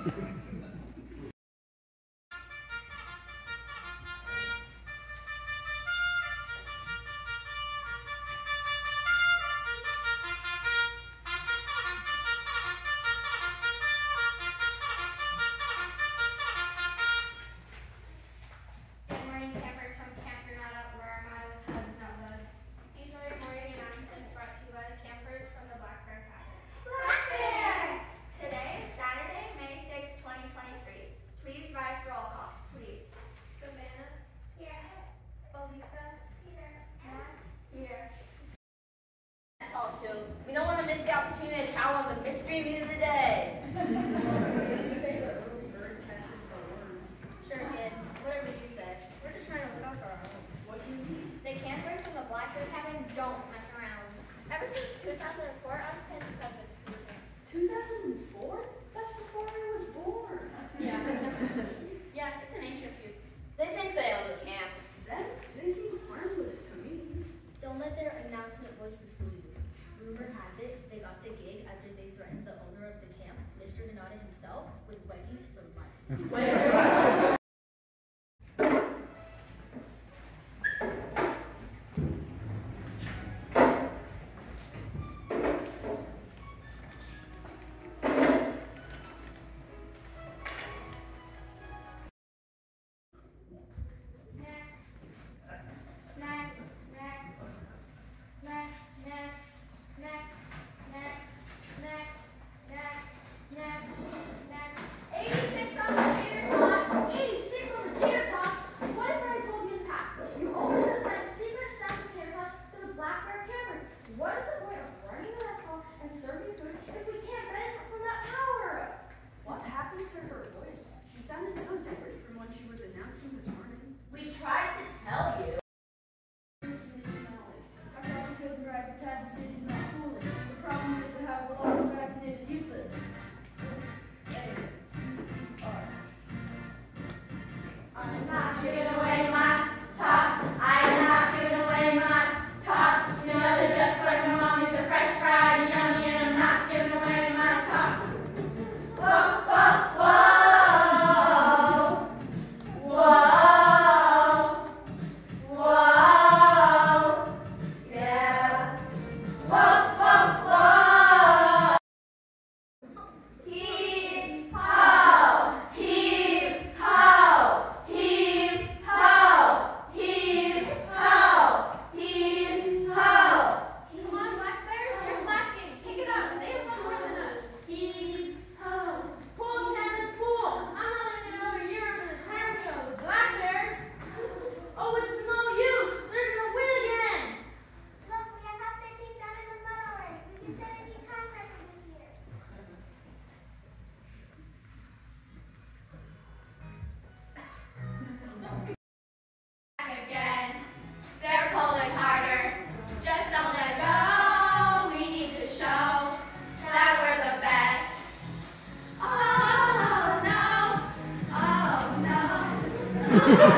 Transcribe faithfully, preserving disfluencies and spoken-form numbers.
Good morning, campers from Camp Granada, where our motto is Hug, Not Love. These are your morning announcements brought to you by the campers from the Black Bear Cabin. Black Bears! Today is Saturday, May sixth, twenty twenty-three. Please rise for roll call, please. Savannah? Here. Alicia? Here. Matt? Here. Also, we don't want to miss the opportunity to chow on the mystery meat of the day. Sure, kid. Whatever you say. We're just trying to look out for our home. What do you mean? The campers from the Black Bear Cabin don't mess around. Ever since two thousand four, us kids have been moving. two thousand four? That's before I was born. Yeah. Yeah, it's an ancient feud. They think they own the camp. Then they seem harmless to me. Don't let their announcement voices fool you. Rumor has it they got the gig after they threatened the owner of the camp, Mister Granada himself, with wedgies for life. This morning. We tried to tell you. I promise you'll be right, but Tad, the city's not foolish. The problem is to have a lot of staff and it is useless. A, R. I'm not giving away my toss. I'm not giving away my toss. You know they're just like my mommy's a fresh fried and yummy, and I'm not giving away my toss. Whoa, whoa, whoa. Whoa, whoa, yeah. Whoa, whoa, whoa. Heave ho, heave ho, heave ho, heave ho, heave ho. Come on, Black Bears, you're slacking. Pick it up. They have one more than us. Heave ho. Pull, Candace, pull. I'm not in another year of the cardio with Black Bears. Oh, it's no use. They're gonna win again. Look, we have half their team down in the mud already. We can set a new time record this year. Back again. They're pulling harder. Just don't let go. We need to show that we're the best. Oh no. Oh no.